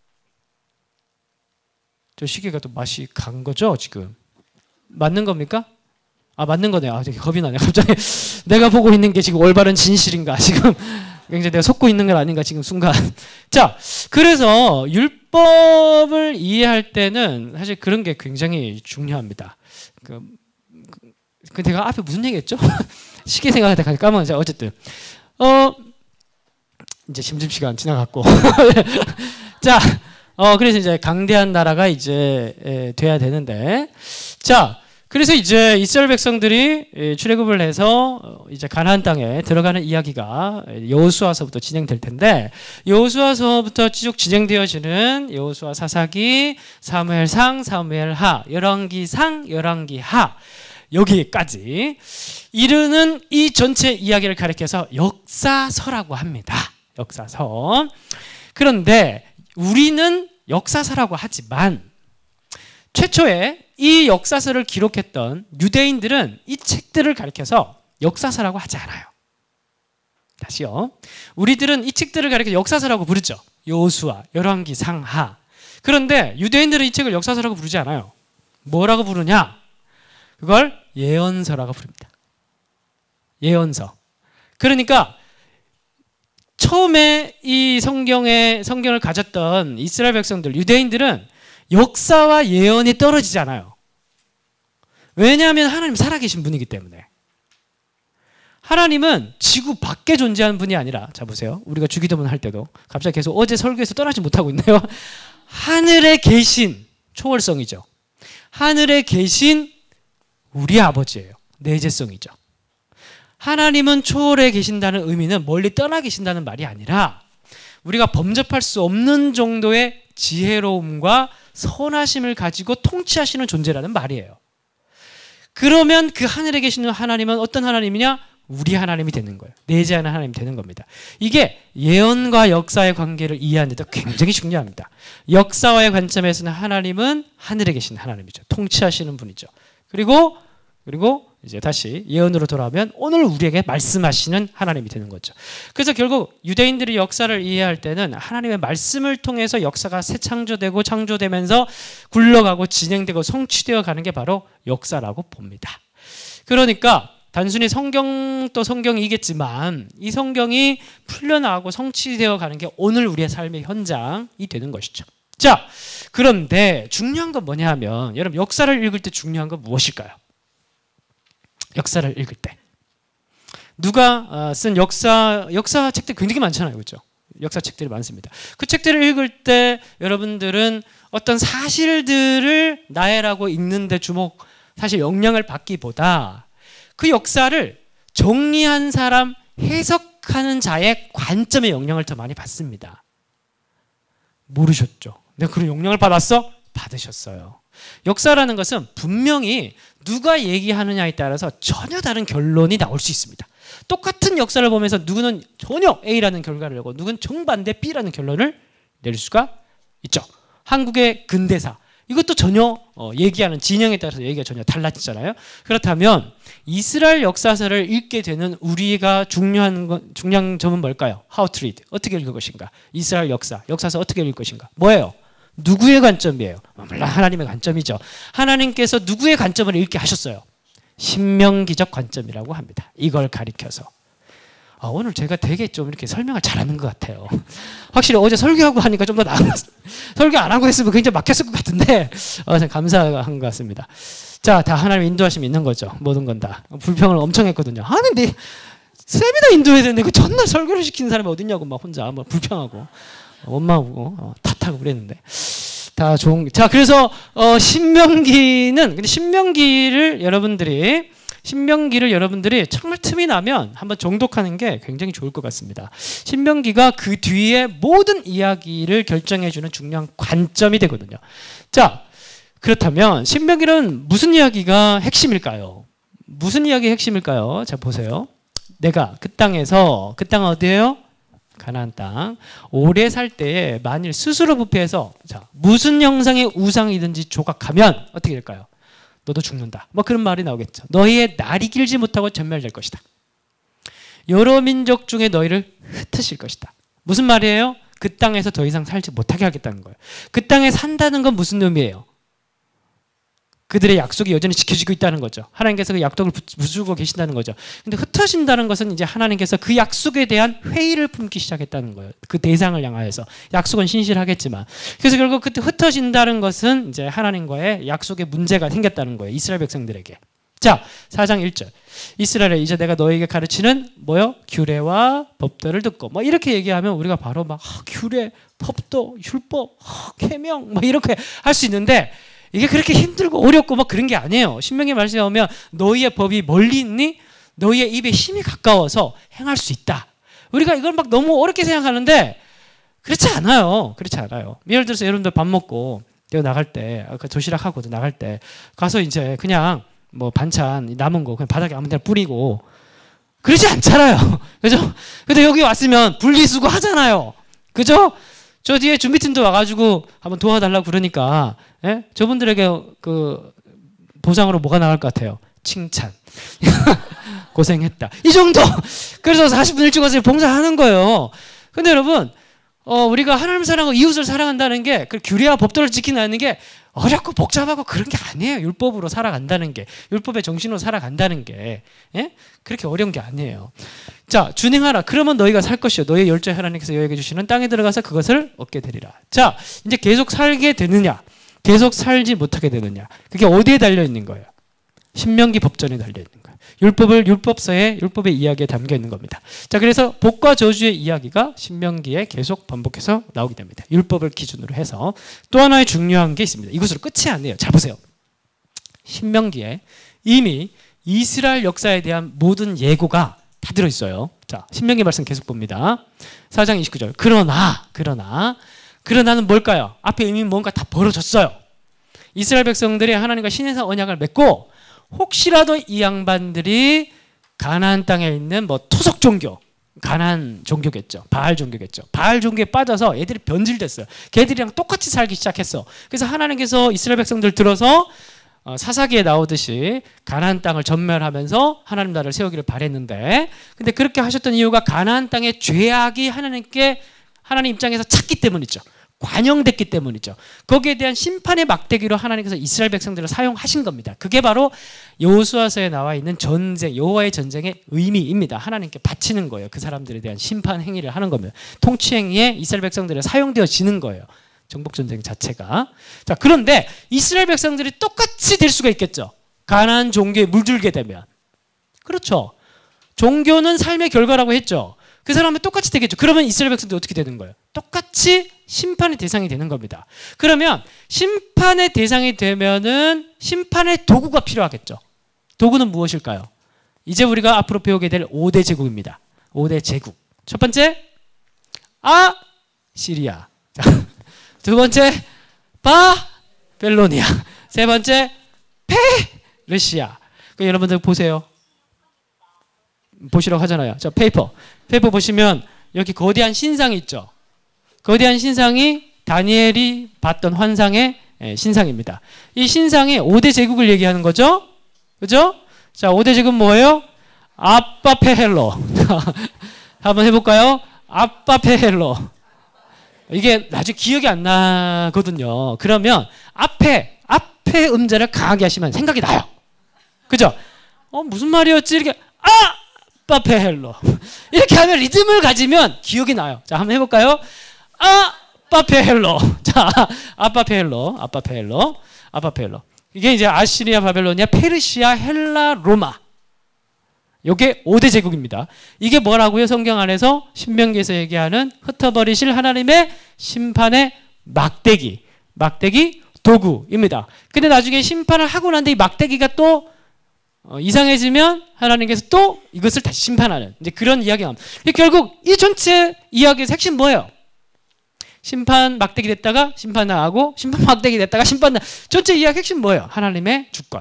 저 시계가 또 맛이 간 거죠 지금? 맞는 겁니까? 아 맞는 거네요. 아 되게 겁이 나네 갑자기. 내가 보고 있는 게 지금 올바른 진실인가 지금 굉장히 내가 속고 있는 건 아닌가 지금 순간. 자, 그래서 율법을 이해할 때는 사실 그런 게 굉장히 중요합니다. 그, 그 내가 앞에 무슨 얘기했죠? 시계 생각하다가 까먹었죠. 어쨌든 어 이제 심심시간 지나갔고 자. 어, 그래서 이제 강대한 나라가 이제 에, 돼야 되는데, 자, 그래서 이제 이스라엘 백성들이 에, 출애굽을 해서 어, 이제 가나안 땅에 들어가는 이야기가 여호수아서부터 진행될 텐데, 여호수아서부터 쭉 진행되어지는 여호수아 사사기, 사무엘상, 사무엘하, 열왕기상, 열왕기하 여기까지 이르는 이 전체 이야기를 가리켜서 역사서라고 합니다. 역사서. 그런데 우리는 역사서라고 하지만 최초에 이 역사서를 기록했던 유대인들은 이 책들을 가리켜서 역사서라고 하지 않아요. 다시요. 우리들은 이 책들을 가리켜 역사서라고 부르죠. 여호수아, 열왕기, 상하. 그런데 유대인들은 이 책을 역사서라고 부르지 않아요. 뭐라고 부르냐? 그걸 예언서라고 부릅니다. 예언서. 그러니까 처음에 이 성경에 성경을 가졌던 이스라엘 백성들, 유대인들은 역사와 예언이 떨어지지 않아요. 왜냐하면 하나님 살아계신 분이기 때문에. 하나님은 지구 밖에 존재하는 분이 아니라, 자 보세요. 우리가 주기도문 할 때도 갑자기 계속 어제 설교에서 떠나지 못하고 있네요. 하늘에 계신, 초월성이죠. 하늘에 계신 우리 아버지예요. 내재성이죠. 하나님은 초월해 계신다는 의미는 멀리 떠나 계신다는 말이 아니라 우리가 범접할 수 없는 정도의 지혜로움과 선하심을 가지고 통치하시는 존재라는 말이에요. 그러면 그 하늘에 계시는 하나님은 어떤 하나님이냐? 우리 하나님이 되는 거예요. 내재하는 하나님이 되는 겁니다. 이게 예언과 역사의 관계를 이해하는 데도 굉장히 중요합니다. 역사와의 관점에서는 하나님은 하늘에 계신 하나님이죠. 통치하시는 분이죠. 그리고 그리고 이제 다시 예언으로 돌아오면 오늘 우리에게 말씀하시는 하나님이 되는 거죠. 그래서 결국 유대인들이 역사를 이해할 때는 하나님의 말씀을 통해서 역사가 새창조되고 창조되면서 굴러가고 진행되고 성취되어 가는 게 바로 역사라고 봅니다. 그러니까 단순히 성경도 성경이겠지만 이 성경이 풀려나가고 성취되어 가는 게 오늘 우리의 삶의 현장이 되는 것이죠. 자, 그런데 중요한 건 뭐냐 하면 여러분 역사를 읽을 때 중요한 건 무엇일까요? 역사를 읽을 때 누가 쓴 역사 역사 책들 굉장히 많잖아요, 그렇죠? 역사 책들이 많습니다. 그 책들을 읽을 때 여러분들은 어떤 사실들을 나열하고 읽는데 주목, 사실 영향을 받기보다 그 역사를 정리한 사람, 해석하는 자의 관점의 영향을 더 많이 받습니다. 모르셨죠? 내가 그런 영향을 받았어? 받으셨어요. 역사라는 것은 분명히 누가 얘기하느냐에 따라서 전혀 다른 결론이 나올 수 있습니다. 똑같은 역사를 보면서 누구는 전혀 A라는 결과를 내고 누구는 정반대 B라는 결론을 낼 수가 있죠. 한국의 근대사, 이것도 전혀 얘기하는 진영에 따라서 얘기가 전혀 달라지잖아요. 그렇다면 이스라엘 역사서를 읽게 되는 우리가 중요한 건, 중요한 점은 뭘까요? How to read. 어떻게 읽을 것인가? 이스라엘 역사, 역사서 어떻게 읽을 것인가? 뭐예요? 누구의 관점이에요? 물론 하나님의 관점이죠. 하나님께서 누구의 관점을 읽게 하셨어요? 신명기적 관점이라고 합니다. 이걸 가리켜서. 아, 오늘 제가 되게 좀 이렇게 설명을 잘하는 것 같아요. 확실히 어제 설교하고 하니까 좀 더 나은 것 같습니다. 설교 안 하고 했으면 굉장히 막혔을 것 같은데 어, 감사한 것 같습니다. 자, 다 하나님 인도하심이 있는 거죠. 모든 건 다. 불평을 엄청 했거든요. 아니, 근데 쌤이나 인도해야 되는데 그 전날 설교를 시키는 사람이 어딨냐고 막 혼자 막 불평하고 원망하고 어, 탓하고 그랬는데 다 좋은. 자, 그래서 어, 신명기는 근데 신명기를 여러분들이 신명기를 여러분들이 정말 틈이 나면 한번 정독하는 게 굉장히 좋을 것 같습니다. 신명기가 그 뒤에 모든 이야기를 결정해주는 중요한 관점이 되거든요. 자, 그렇다면 신명기는 무슨 이야기가 핵심일까요? 무슨 이야기가 핵심일까요? 자, 보세요. 내가 그 땅에서, 그 땅은 어디예요? 가나안 땅. 오래 살 때에 만일 스스로 부패해서 자, 무슨 형상의 우상이든지 조각하면 어떻게 될까요? 너도 죽는다. 뭐 그런 말이 나오겠죠. 너희의 날이 길지 못하고 전멸될 것이다. 여러 민족 중에 너희를 흩으실 것이다. 무슨 말이에요? 그 땅에서 더 이상 살지 못하게 하겠다는 거예요. 그 땅에 산다는 건 무슨 의미예요? 그들의 약속이 여전히 지켜지고 있다는 거죠. 하나님께서 그 약속을 붙들고 계신다는 거죠. 근데 흩어진다는 것은 이제 하나님께서 그 약속에 대한 회의를 품기 시작했다는 거예요. 그 대상을 향하여서. 약속은 신실하겠지만. 그래서 결국 그때 흩어진다는 것은 이제 하나님과의 약속에 문제가 생겼다는 거예요. 이스라엘 백성들에게. 자, 사 장 일 절. 이스라엘에 이제 내가 너에게 가르치는 뭐요? 규례와 법도를 듣고 뭐 이렇게 얘기하면 우리가 바로 막 아, 규례, 법도, 율법, 아, 계명 뭐 이렇게 할 수 있는데 이게 그렇게 힘들고 어렵고 막 그런 게 아니에요. 신명기 말씀에 보면 너희의 법이 멀리 있니? 너희의 입에 힘이 가까워서 행할 수 있다. 우리가 이걸 막 너무 어렵게 생각하는데 그렇지 않아요. 그렇지 않아요. 예를 들어서 여러분들 밥 먹고 내가 나갈 때 아까 도시락 하고도 나갈 때 가서 이제 그냥 뭐 반찬 남은 거 그냥 바닥에 아무 데나 뿌리고 그러지 않잖아요. 그죠? 근데 여기 왔으면 분리수거 하잖아요. 그죠? 저 뒤에 준비팀도 와가지고 한번 도와달라고 그러니까 예? 저분들에게 그 보상으로 뭐가 나갈 것 같아요? 칭찬. 고생했다. 이 정도. 그래서 사십 분 일찍 와서 봉사하는 거예요. 근데 여러분 어, 우리가 하나님 사랑하고 이웃을 사랑한다는 게 그 규례와 법도를 지킨다는 게 어렵고 복잡하고 그런 게 아니에요. 율법으로 살아간다는 게, 율법의 정신으로 살아간다는 게 예? 그렇게 어려운 게 아니에요. 자, 준행하라. 그러면 너희가 살 것이요 너희의 열조에 하나님께서 여에게 주시는 땅에 들어가서 그것을 얻게 되리라. 자, 이제 계속 살게 되느냐, 계속 살지 못하게 되느냐, 그게 어디에 달려 있는 거예요? 신명기 법전에 달려 있는 거예요. 율법을 율법서에, 율법의 이야기에 담겨 있는 겁니다. 자, 그래서 복과 저주의 이야기가 신명기에 계속 반복해서 나오게 됩니다. 율법을 기준으로 해서. 또 하나의 중요한 게 있습니다. 이것으로 끝이 아니에요. 자, 보세요. 신명기에 이미 이스라엘 역사에 대한 모든 예고가 다 들어있어요. 자, 신명기 말씀 계속 봅니다. 사 장 이십구 절. 그러나, 그러나, 그러나는 뭘까요? 앞에 이미 뭔가 다 벌어졌어요. 이스라엘 백성들이 하나님과 신에서 언약을 맺고 혹시라도 이 양반들이 가나안 땅에 있는 뭐 토속 종교, 가나안 종교겠죠. 바알 종교겠죠. 바알 종교에 빠져서 애들이 변질됐어요. 걔들이랑 똑같이 살기 시작했어. 그래서 하나님께서 이스라엘 백성들 들어서 어, 사사기에 나오듯이 가나안 땅을 전멸하면서 하나님 나라를 세우기를 바랬는데, 근데 그렇게 하셨던 이유가 가나안 땅의 죄악이 하나님께, 하나님 입장에서 찼기 때문이죠. 관영됐기 때문이죠. 거기에 대한 심판의 막대기로 하나님께서 이스라엘 백성들을 사용하신 겁니다. 그게 바로 여호수아서에 나와 있는 전쟁, 여호와의 전쟁의 의미입니다. 하나님께 바치는 거예요. 그 사람들에 대한 심판 행위를 하는 겁니다. 통치 행위에 이스라엘 백성들이 사용되어지는 거예요. 정복 전쟁 자체가. 자, 그런데 이스라엘 백성들이 똑같이 될 수가 있겠죠. 가나안 종교에 물들게 되면. 그렇죠. 종교는 삶의 결과라고 했죠. 그 사람은 똑같이 되겠죠. 그러면 이스라엘 백성들이 어떻게 되는 거예요? 똑같이 심판의 대상이 되는 겁니다. 그러면 심판의 대상이 되면은 심판의 도구가 필요하겠죠. 도구는 무엇일까요? 이제 우리가 앞으로 배우게 될 오 대 제국입니다. 오 대 제국. 첫 번째, 아, 시리아. 자, 두 번째, 바벨로니아. 세 번째, 페르시아. 그 여러분들 보세요. 보시라고 하잖아요. 자, 페이퍼. 페이퍼 보시면 여기 거대한 신상이 있죠. 거대한 신상이 다니엘이 봤던 환상의 신상입니다. 이 신상이 오 대 제국을 얘기하는 거죠. 그죠? 자, 오 대 제국은 뭐예요? 아빠페헬로. 한번 해볼까요? 아빠페헬로. 이게 나중에 기억이 안 나거든요. 그러면 앞에, 앞에 음자를 강하게 하시면 생각이 나요. 그죠? 어, 무슨 말이었지? 이렇게, 아! 아빠페헬로. 이렇게 하면 리듬을 가지면 기억이 나요. 자, 한번 해볼까요? 아빠페헬로. 자, 아빠페헬로, 아빠페헬로, 아빠페헬로. 이게 이제 아시리아, 바벨로니아, 페르시아, 헬라, 로마. 이게 오 대 제국입니다. 이게 뭐라고요? 성경 안에서 신명기에서 얘기하는 흩어버리실 하나님의 심판의 막대기, 막대기 도구입니다. 근데 나중에 심판을 하고 난 뒤 이 막대기가 또 어, 이상해지면 하나님께서 또 이것을 다시 심판하는 이제 그런 이야기가 나옵니다. 결국 이 전체 이야기의 핵심 뭐예요? 심판 막대기 됐다가 심판 나가고 심판 막대기 됐다가 심판 나 전체 이야기 핵심 뭐예요? 하나님의 주권.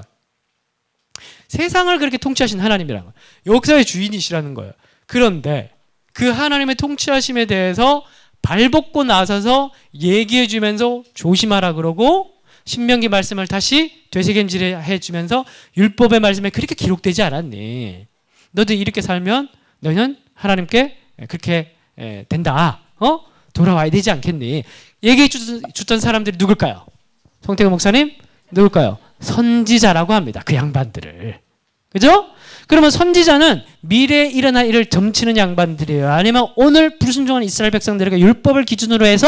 세상을 그렇게 통치하신 하나님이라는 거예요. 역사의 주인이시라는 거예요. 그런데 그 하나님의 통치하심에 대해서 발벗고 나서서 얘기해 주면서 조심하라 그러고 신명기 말씀을 다시 되새김질해 주면서 율법의 말씀에 그렇게 기록되지 않았니? 너도 이렇게 살면 너는 하나님께 그렇게 된다. 어? 돌아와야 되지 않겠니? 얘기해 주던 사람들이 누굴까요? 송태근 목사님? 누굴까요? 선지자라고 합니다. 그 양반들을. 그죠? 그러면 선지자는 미래에 일어날 일을 점치는 양반들이에요. 아니면 오늘 불순종한 이스라엘 백성들에게 율법을 기준으로 해서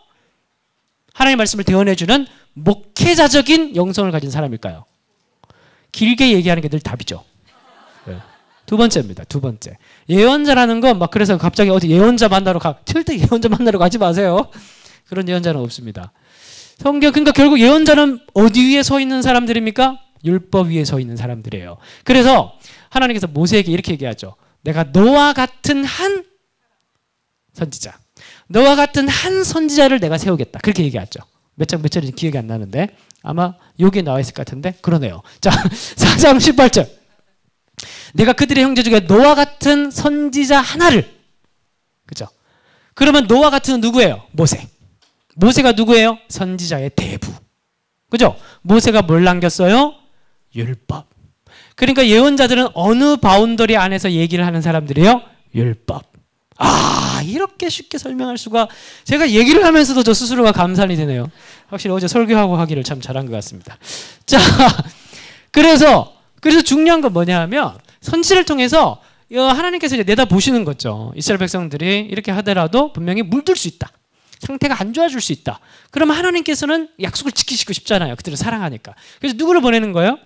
하나님의 말씀을 대언해주는 목회자적인 영성을 가진 사람일까요? 길게 얘기하는 게 늘 답이죠. 네. 두 번째입니다. 두 번째. 예언자라는 건 막 그래서 갑자기 어디 예언자 만나러 가. 절대 예언자 만나러 가지 마세요. 그런 예언자는 없습니다. 성경, 그러니까 결국 예언자는 어디 위에 서 있는 사람들입니까? 율법 위에 서 있는 사람들이에요. 그래서 하나님께서 모세에게 이렇게 얘기하죠. 내가 너와 같은 한 선지자, 너와 같은 한 선지자를 내가 세우겠다. 그렇게 얘기하죠. 몇 장 몇 절인지 기억이 안 나는데 아마 여기에 나와 있을 것 같은데 그러네요. 자, 사 장 십팔 절. 내가 그들의 형제 중에 너와 같은 선지자 하나를. 그죠? 그러면 너와 같은 누구예요? 모세. 모세가 누구예요? 선지자의 대부. 그죠? 모세가 뭘 남겼어요? 율법. 그러니까 예언자들은 어느 바운더리 안에서 얘기를 하는 사람들이에요? 율법. 아, 이렇게 쉽게 설명할 수가. 제가 얘기를 하면서도 저 스스로가 감탄이 되네요. 확실히 어제 설교하고 하기를 참 잘한 것 같습니다. 자, 그래서 그래서 중요한 건 뭐냐 하면 선지를 통해서 하나님께서 이제 내다보시는 거죠. 이스라엘 백성들이 이렇게 하더라도 분명히 물들 수 있다. 상태가 안 좋아질 수 있다. 그러면 하나님께서는 약속을 지키시고 싶잖아요. 그들을 사랑하니까. 그래서 누구를 보내는 거예요?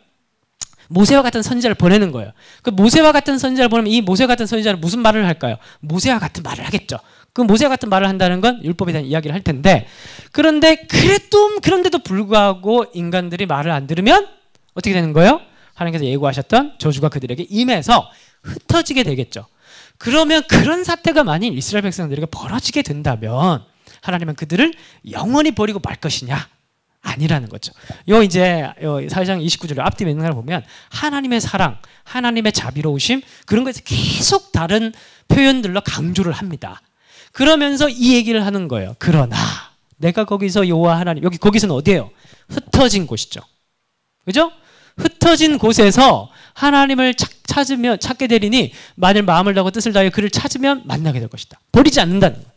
모세와 같은 선지자를 보내는 거예요. 그 모세와 같은 선지자를 보내면 이 모세와 같은 선지자는 무슨 말을 할까요? 모세와 같은 말을 하겠죠. 그 모세와 같은 말을 한다는 건 율법에 대한 이야기를 할 텐데, 그런데 그래도 그런데도 불구하고 인간들이 말을 안 들으면 어떻게 되는 거예요? 하나님께서 예고하셨던 저주가 그들에게 임해서 흩어지게 되겠죠. 그러면 그런 사태가 만일 이스라엘 백성들에게 벌어지게 된다면 하나님은 그들을 영원히 버리고 말 것이냐? 아니라는 거죠. 요 이제 요 사장 이십구 절의 앞뒤 맥락을 보면 하나님의 사랑, 하나님의 자비로우심 그런 것에 계속 다른 표현들로 강조를 합니다. 그러면서 이 얘기를 하는 거예요. 그러나 내가 거기서 여호와 하나님, 여기 거기서는 어디예요? 흩어진 곳이죠. 그죠? 흩어진 곳에서 하나님을 찾으면 찾게 되리니 만일 마음을 다하고 뜻을 다하여 그를 찾으면 만나게 될 것이다. 버리지 않는다는 거예요.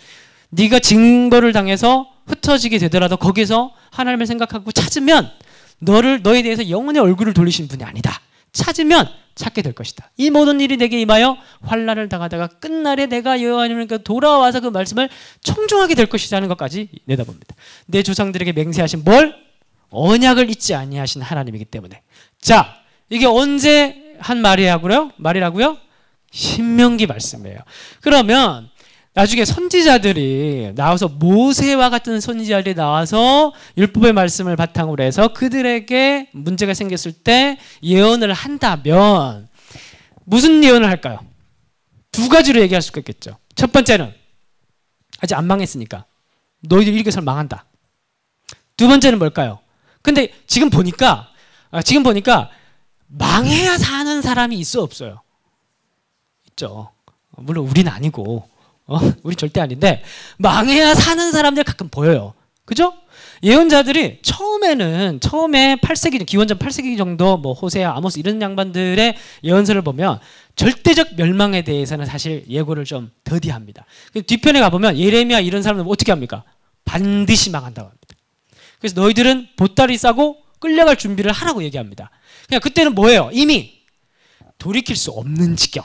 네가 징벌을 당해서 흩어지게 되더라도 거기서 하나님을 생각하고 찾으면 너를 너에 대해서 영원의 얼굴을 돌리신 분이 아니다. 찾으면 찾게 될 것이다. 이 모든 일이 내게 임하여 환난을 당하다가 끝날에 내가 여호와 하나님께 돌아와서 그 말씀을 청종하게 될 것이라는 것까지 내다봅니다. 내 조상들에게 맹세하신 뭘? 언약을 잊지 아니하신 하나님이기 때문에. 자, 이게 언제 한 말이라고요? 말이라고요? 신명기 말씀이에요. 그러면 나중에 선지자들이 나와서 모세와 같은 선지자들이 나와서 율법의 말씀을 바탕으로 해서 그들에게 문제가 생겼을 때 예언을 한다면 무슨 예언을 할까요? 두 가지로 얘기할 수가 있겠죠. 첫 번째는 아직 안 망했으니까 너희들 이렇게 해서 망한다. 두 번째는 뭘까요? 근데 지금 보니까 지금 보니까 망해야 사는 사람이 있어 없어요? 있죠. 물론 우리는 아니고 어? 우리 절대 아닌데 망해야 사는 사람들 가끔 보여요. 그죠? 예언자들이 처음에는 처음에 팔 세기 기원전 팔 세기 정도 뭐 호세아, 아모스 이런 양반들의 예언서를 보면 절대적 멸망에 대해서는 사실 예고를 좀 더디합니다. 뒤편에 가보면 예레미야 이런 사람들 어떻게 합니까? 반드시 망한다고 합니다. 그래서 너희들은 보따리 싸고 끌려갈 준비를 하라고 얘기합니다. 그냥 그때는 뭐예요? 이미 돌이킬 수 없는 지경.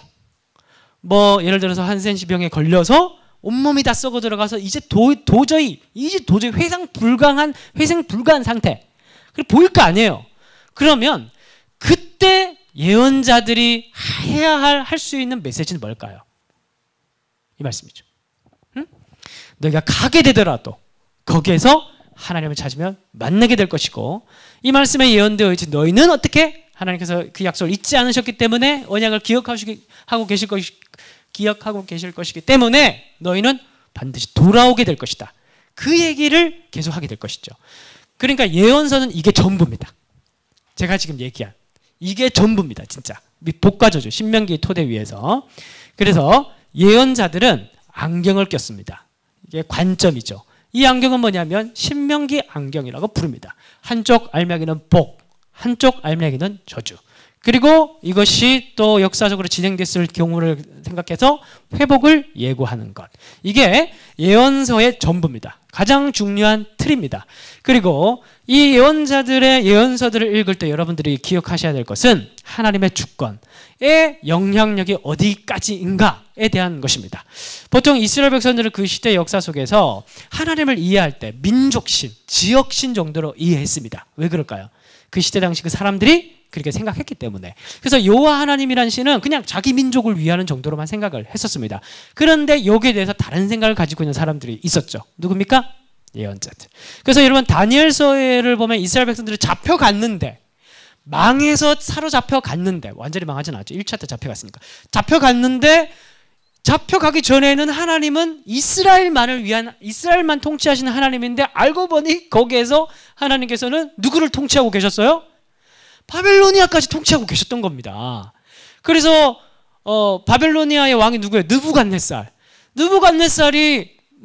뭐 예를 들어서 한센시병에 걸려서 온몸이 다 썩어 들어가서 이제 도, 도저히 이제 도저히 회상 불가한 회생 불가한 상태. 그리고 보일 거 아니에요. 그러면 그때 예언자들이 해야 할 할 수 있는 메시지는 뭘까요? 이 말씀이죠. 응? 너희가 가게 되더라도 거기에서 하나님을 찾으면 만나게 될 것이고 이 말씀에 예언되어 있지 너희는 어떻게 하나님께서 그 약속을 잊지 않으셨기 때문에 언약을 기억하고 계실 것이 기억하고 계실 것이기 때문에 너희는 반드시 돌아오게 될 것이다. 그 얘기를 계속하게 될 것이죠. 그러니까 예언서는 이게 전부입니다. 제가 지금 얘기한 이게 전부입니다. 진짜 복가저주 신명기 토대 위에서. 그래서 예언자들은 안경을 꼈습니다. 이게 관점이죠. 이 안경은 뭐냐면 신명기 안경이라고 부릅니다. 한쪽 알맹이는 복, 한쪽 알맹이는 저주. 그리고 이것이 또 역사적으로 진행됐을 경우를 생각해서 회복을 예고하는 것. 이게 예언서의 전부입니다. 가장 중요한 틀입니다. 그리고 이 예언자들의 예언서들을 읽을 때 여러분들이 기억하셔야 될 것은 하나님의 주권의 영향력이 어디까지인가에 대한 것입니다. 보통 이스라엘 백성들은 그 시대 역사 속에서 하나님을 이해할 때 민족신, 지역신 정도로 이해했습니다. 왜 그럴까요? 그 시대 당시 그 사람들이 그렇게 생각했기 때문에. 그래서 여호와 하나님이란 신은 그냥 자기 민족을 위하는 정도로만 생각을 했었습니다. 그런데 여기에 대해서 다른 생각을 가지고 있는 사람들이 있었죠. 누굽니까? 예언자들. 그래서 여러분 다니엘서를 보면 이스라엘 백성들이 잡혀갔는데 망해서 사로잡혀 갔는데 완전히 망하진 않았죠. 일 차 때 잡혀갔으니까. 잡혀갔는데 잡혀가기 전에는 하나님은 이스라엘만을 위한 이스라엘만 통치하시는 하나님인데 알고 보니 거기에서 하나님께서는 누구를 통치하고 계셨어요? 바벨로니아까지 통치하고 계셨던 겁니다. 그래서 어, 바벨로니아의 왕이 누구예요? 느부갓네살. 느부갓네살이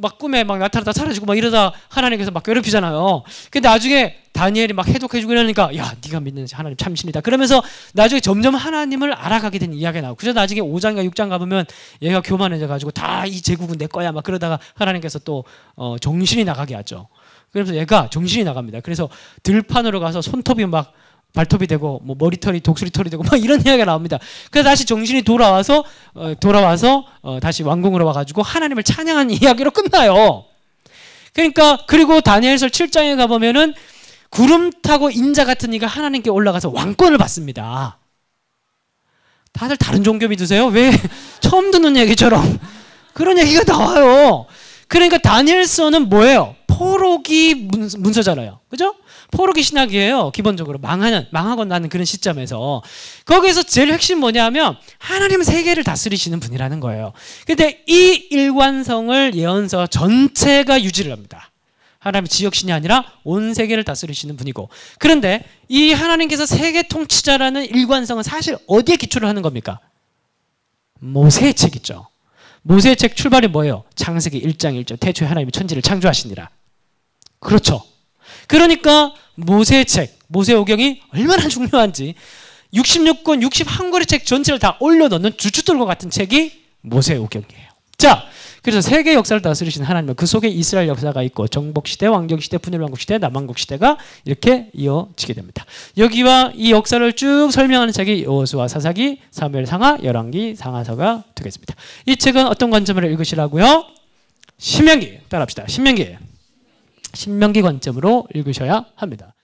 막 꿈에 막 나타났다 사라지고 막 이러다 하나님께서 막 괴롭히잖아요. 근데 나중에 다니엘이 막 해독해주고 이러니까 야 네가 믿는 하나님 참신이다. 그러면서 나중에 점점 하나님을 알아가게 된 이야기가 나오고 그래서 나중에 오 장과 육 장 가보면 얘가 교만해져가지고 다 이 제국은 내 거야 막 그러다가 하나님께서 또 어, 정신이 나가게 하죠. 그래서 얘가 정신이 나갑니다. 그래서 들판으로 가서 손톱이 막 발톱이 되고 뭐 머리털이 독수리털이 되고 막 이런 이야기가 나옵니다. 그래서 다시 정신이 돌아와서 어, 돌아와서 어, 다시 왕궁으로 와가지고 하나님을 찬양하는 이야기로 끝나요. 그러니까 그리고 다니엘서 칠 장에 가보면은 구름 타고 인자 같은 이가 하나님께 올라가서 왕권을 받습니다. 다들 다른 종교 믿으세요? 왜 처음 듣는 얘기처럼 그런 얘기가 나와요. 그러니까 다니엘서는 뭐예요? 포로기 문서잖아요. 그죠? 포로기 신학이에요. 기본적으로 망하는 망하고 나는 그런 시점에서 거기서 제일 핵심 뭐냐면 하나님은 세계를 다스리시는 분이라는 거예요. 근데 이 일관성을 예언서 전체가 유지를 합니다. 하나님의 지역신이 아니라 온 세계를 다스리시는 분이고 그런데 이 하나님께서 세계 통치자라는 일관성은 사실 어디에 기초를 하는 겁니까? 모세의 책이죠. 모세의 책 출발이 뭐예요? 창세기 일 장 일 절 태초에 하나님이 천지를 창조하시니라. 그렇죠. 그러니까 모세의 책, 모세오경이 얼마나 중요한지 육십육 권, 육십일 권의 책 전체를 다 올려놓는 주춧돌과 같은 책이 모세오경이에요. 자, 그래서 세계 역사를 다스리신 하나님은 그 속에 이스라엘 역사가 있고 정복시대, 왕정시대, 분열왕국시대, 남왕국시대가 이렇게 이어지게 됩니다. 여기와 이 역사를 쭉 설명하는 책이 여호수아, 사사기, 사무엘 상하, 열왕기, 상하서가 되겠습니다. 이 책은 어떤 관점으로 읽으시라고요? 신명기, 따라합시다. 신명기. 신명기 관점으로 읽으셔야 합니다.